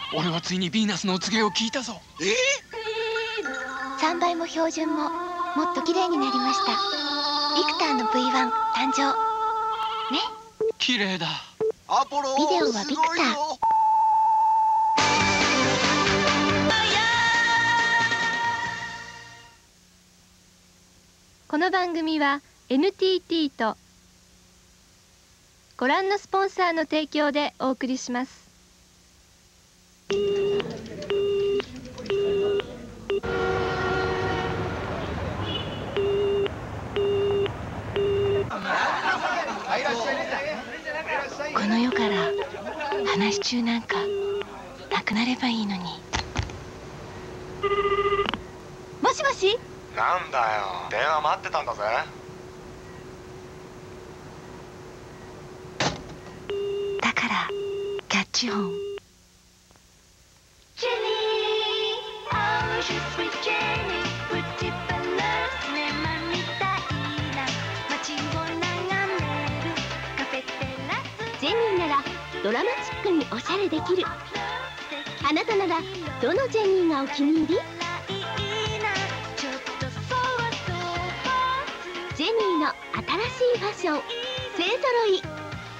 俺はついにヴィーナスのお告げを聞いたぞ。 3倍も標準ももっと綺麗になりました。ビクターの V1 誕生ね。 綺麗だ。 アポロビデオはビクター。この番組は NTT とご覧のスポンサーの提供でお送りします。この世から話し中なんかなくなればいいのに。もしもし。 なんだよ、電話待ってたんだぜ。 だからキャッチ音。ジェニーならドラマチックにおしゃれできる。あなたならどのジェニーがお気に入り？ジェニーの新しいファッション勢ぞろい。ジェニ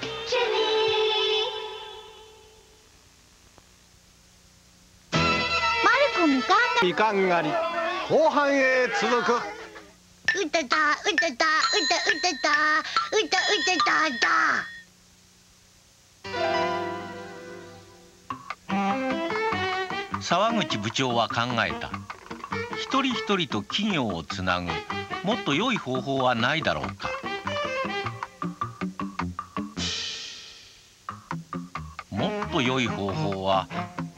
ー。マルコみかんがみかん狩り後半へ続く。 うたたうたたうたうたたうたうたたた。 沢口部長は考えた。一人一人と企業をつなぐもっと良い方法はないだろうか。もっと良い方法は。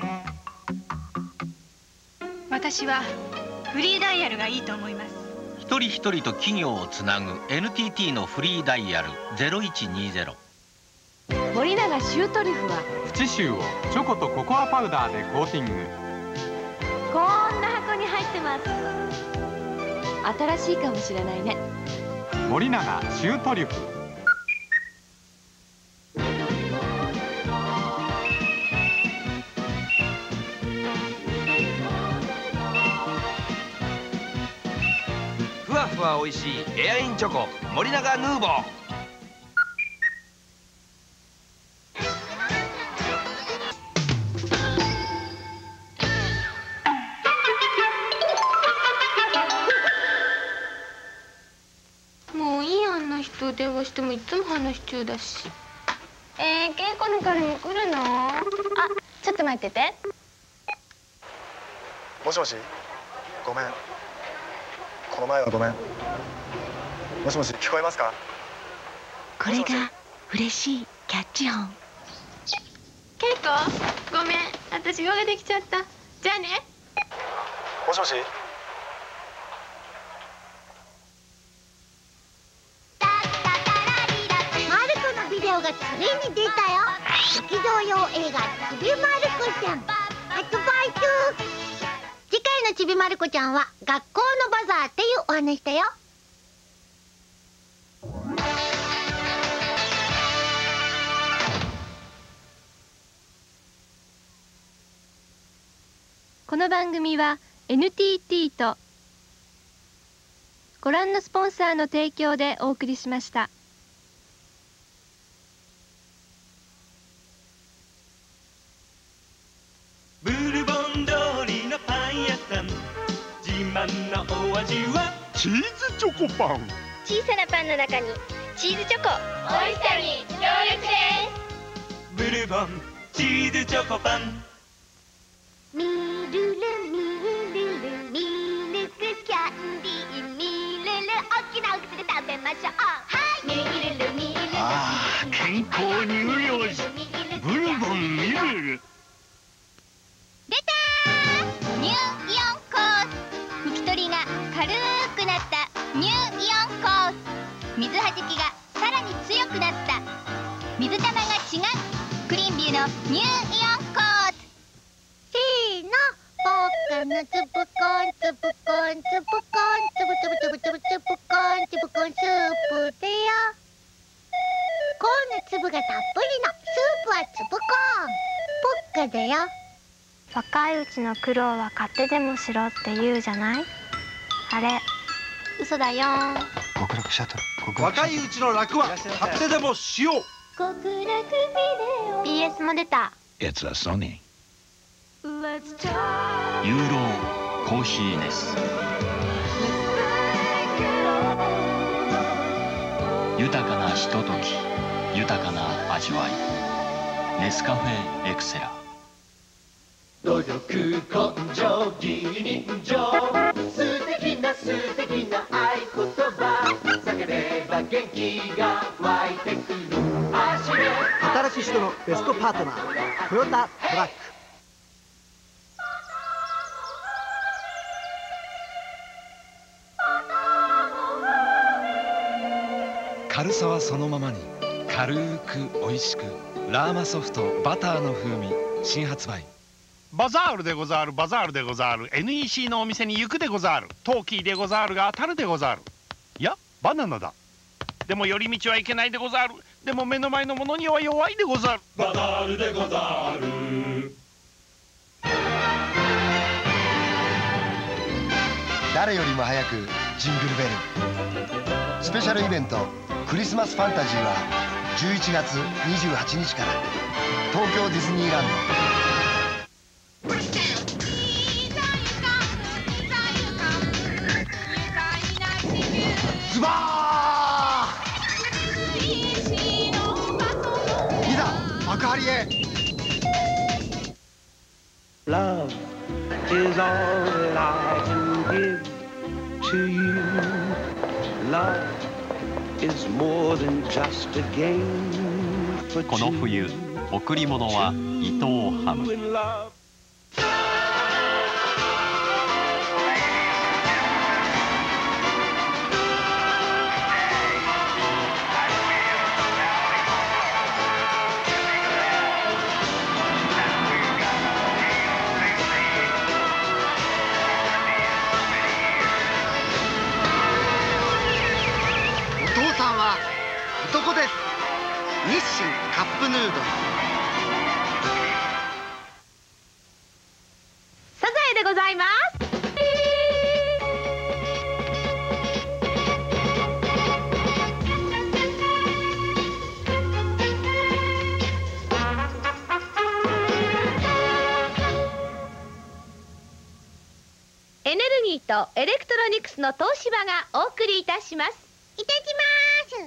私はフリーダイヤルがいいと思います。 一人一人と企業をつなぐ NTT のフリーダイヤル0120。 森永シュートリュフはプチシューをチョコとココアパウダーでコーティング。 こんな箱に入ってます。新しいかもしれないね。 森永シュートリュフ。 ふわふわおいしいエアインチョコ森永ヌーボー。 電話してもいつも話し中だし。稽古の彼も来るの？あ、ちょっと待ってて。 もしもし、ごめん。この前はごめん。もしもし、聞こえますか？ これが嬉しいキャッチ音。 稽古、ごめん、私用ができちゃった。じゃあね。 もしもし。 がついに出たよ。劇場用映画ちびまる子ちゃん発売中。次回のちびまる子ちゃんは学校のバザーっていうお話だよ。 この番組は NTT とご覧のスポンサーの提供でお送りしました。 ブルボン通りのパン屋さん、自慢のお味はチーズチョコパン。 小さなパンの中にチーズチョコ、美味しさに協力です。 ブルボンチーズチョコパン。 ミルルミルルミルクキャンディー、ミルル大きなお口で食べましょう。はい、ミルルミルル。 ああ、健康に潤しブルボンミルル。 出たー、ニューイオンコース。拭き取りが軽くなったニューイオンコース。水はじきがさらに強くなった。水玉が違うクリーンビューのニューイオンコース。 せーの、僕のつぶこんつぶこんつぶこんつぶつぶつぶつぶつぶこんつぶこんスープだよ。コーンの粒がたっぷりのスープはつぶコーン。ポッカだよ。 若いうちの苦労は買ってでもしろって言うじゃない。あれ嘘だよ。 極楽シャトル。 若いうちの楽は買ってでもしよう。 極楽ビデオ PS も出た。 It's a Sony。 ユーロコーヒーネス。豊かなひととき、豊かな味わい。ネスカフェエクセラ。 努力根性義人情、素敵な合言葉、叫べば元気が湧いてくる。 働く人のベストパートナー、トヨタトラック。 軽さはそのままに、軽く美味しく、ラーマソフトバターの風味、新発売。 バザールでござる、バザールでござる。 NEC のお店に行くでござる。トーキーでござるが当たるでござる。いやバナナだ。でも寄り道はいけないでござる。でも目の前のものには弱いでござる。 バザールでござる。 誰よりも早くジングルベル。スペシャルイベントクリスマスファンタジーは11月28日から東京ディズニーランド。ズバー！いざ幕張へ。 Love is all I can give to you. Love is more than just a game for two. この冬、贈り物は伊藤ハム。 男です。日清カップヌードル。 サザエでございます。エネルギーとエレクトロニクスの東芝がお送りいたします。 いたします。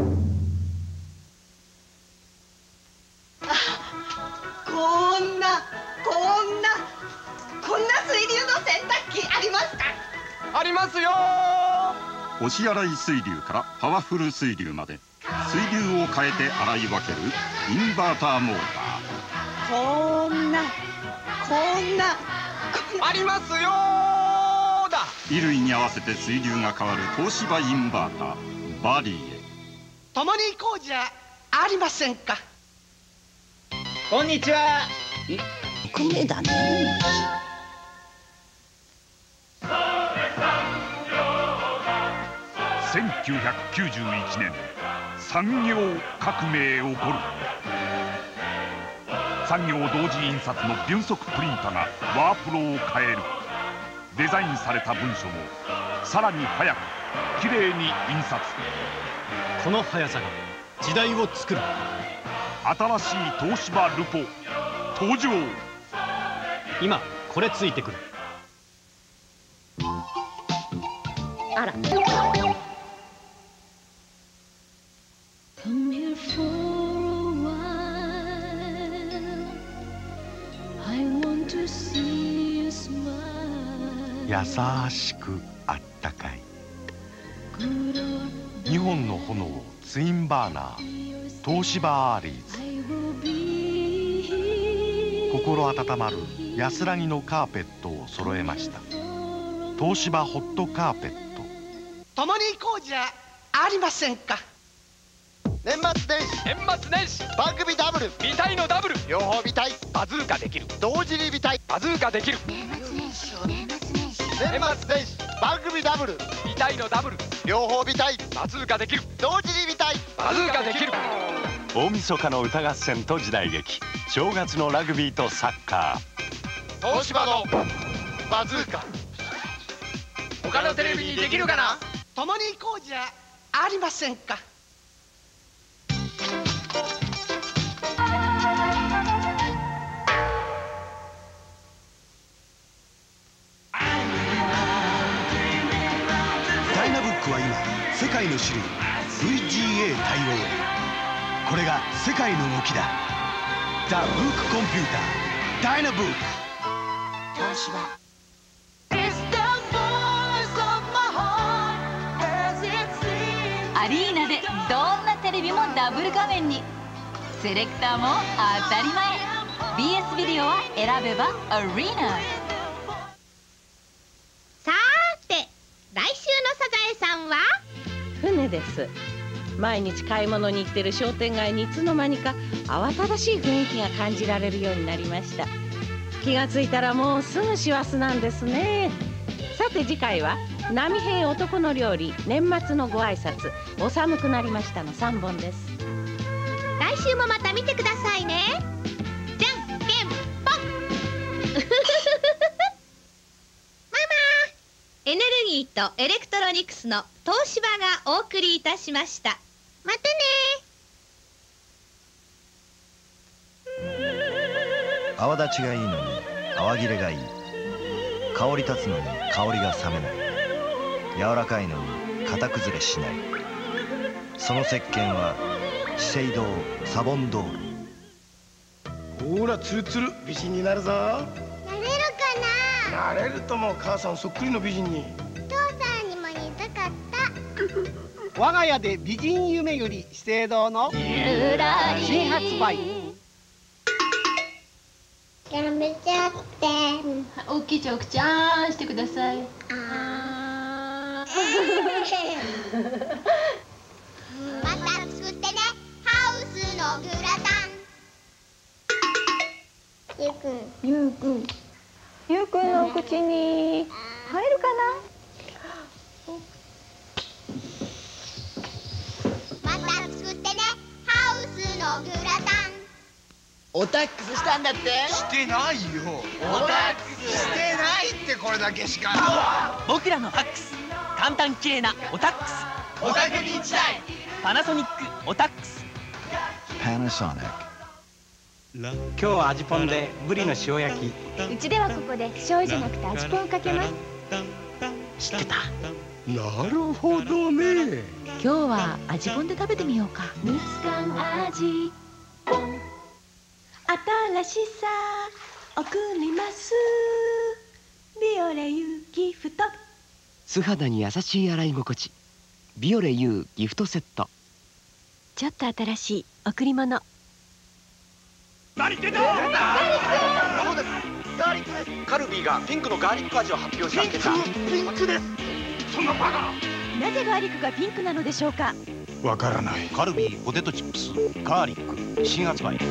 こんな水流の洗濯機ありますか？ ありますよ。 押し洗い水流からパワフル水流まで、水流を変えて洗い分けるインバーターモータこんなありますよだ。 ー。衣類に合わせて水流が変わる東芝インバーターバリーへ。 共に行こうじゃありませんか。 こんにちは。 匿名だね。 1991年、産業革命起こる。産業同時印刷の秒速プリンタがワープロを変える。デザインされた文書もさらに速くきれいに印刷。 この速さが時代を作る。 新しい東芝ルポ登場。 今これついてくる。 あら。 優しくあったかい2本の炎ツインバーナー東芝アーリーズ。心温まる安らぎのカーペットを揃えました。東芝ホットカーペット。 共に行こうじゃありませんか。 年末年始番組ダブル見たいのダブル。 両方見たい。 バズーカできる。 同時に見たい。 バズーカできる。 年末年始番組ダブル見たいのダブル。 両方見たい。 バズーカできる。 同時に見たい。 バズーカできる。 大晦日の歌合戦と時代劇、正月のラグビーとサッカー。 東芝のバズーカ。他のテレビにできるかな。 共に行こうじゃありませんか。 ダイナブックは今世界の主流 VGA 対応。これが世界の動きだ。ザ・ブックコンピューターダイナブック。 東芝。 アリーナでどんなテレビもダブル画面に、セレクターも当たり前。 BS ビデオは選べばアリーナ。 さーて、来週のサザエさんは船です。毎日買い物に行ってる商店街にいつの間にか慌ただしい雰囲気が感じられるようになりました。気がついたらもうすぐ師走なんですね。さて次回は波平男の料理、年末のご挨拶、お寒くなりましたの3本です。 来週もまた見てくださいね。じゃんけんぽんママ、 エネルギーとエレクトロニクスの東芝がお送りいたしました。 またね。 泡立ちがいいのに泡切れがいい。香り立つのに香りが冷めない。柔らかいのに型崩れしない。その石鹸は資生堂サボンドール。 ほらツルツル美人になるぞ。 なれるかな。 なれるとも。母さんそっくりの美人に。 父さんにも似たかった。 我が家で美人夢より資生堂の新発売。 やめちゃって。 大きいちゃおくちゃんしてください。 また作ってね、ハウスのグラタン。ゆうくんのお口に入るかな。また作ってね、ハウスのグラタン。 オタックスしたんだって。 してないよ。オタックスしてないって。これだけしか。 僕らのファックス、簡単綺麗なオタックス。 お宅に1台。 パナソニックオタックス。 Panasonic。 今日は味ポンでブリの塩焼き。 うちではここで醤油じゃなくて味ぽんをかけます。 知ってた？ なるほどね。 今日は味ぽんで食べてみようか。 ミツカン味ぽん。新しさ送ります。ビオレ U ギフト。 素肌に優しい洗い心地。ビオレ U ギフトセット。 ちょっと新しい贈り物。 何言ってんだ。 そうです。ガーリックです。カルビーがピンクのガーリック味を発表したんですが。ピンクです。 そんなバカ。 なぜガーリックがピンクなのでしょうか。 わからない。カルビーポテトチップスガーリック新発売。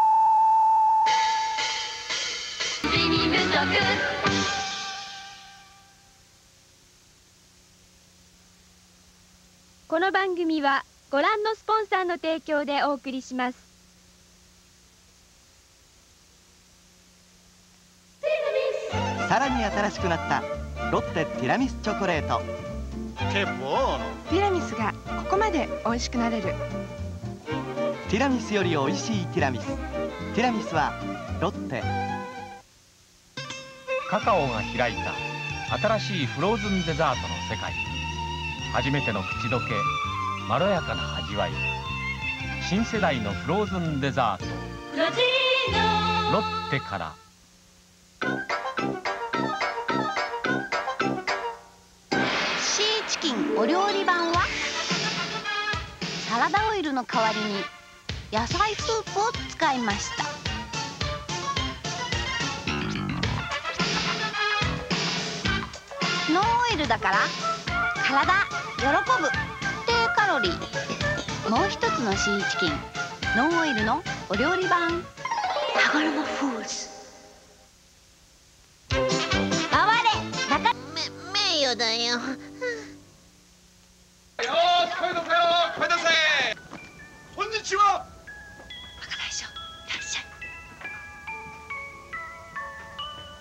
この番組はご覧のスポンサーの提供でお送りします。 さらに新しくなったロッテティラミスチョコレート。 che buono。 ティラミスがここまで美味しくなれる。 ティラミスより美味しいティラミス。ティラミスはロッテ。 カカオが開いた新しいフローズンデザートの世界。初めての口どけ、まろやかな味わい。新世代のフローズンデザート。ロッテから。 シーチキンお料理版はサラダオイルの代わりに野菜スープを使いました。ノンオイルだから体喜ぶ低カロリー。もう一つのシーチキンノンオイルのお料理版。羽衣フーズ。回れ中名誉だよ。 よーし声出せよ声出せ。こんにちは。 若大将いらっしゃい。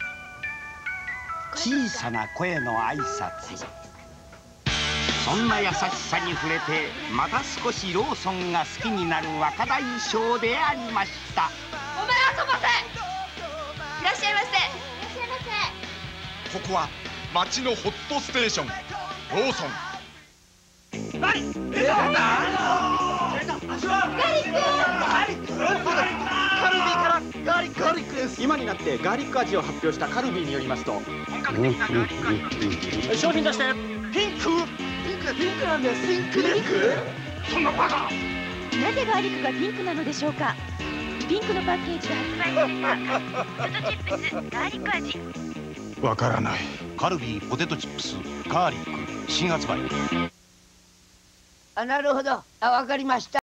小さな声の挨拶。そんな優しさに触れてまた少しローソンが好きになる若大将でありました。 ごめんあそばせ。いらっしゃいませ。 ここは町のホットステーション、ローソン。 ガリック。カルビからガーリックです。 今になってガーリック味を発表したカルビーによりますと、本格的なガーリック味。商品出して。 ピンクなんです。ピンク。 そんなバカ。 なぜガーリックがピンクなのでしょうか。ピンクのパッケージで発売されたポテトチップスガーリック味。 わからない。カルビーポテトチップスガーリック新発売。 なるほど。わかりました。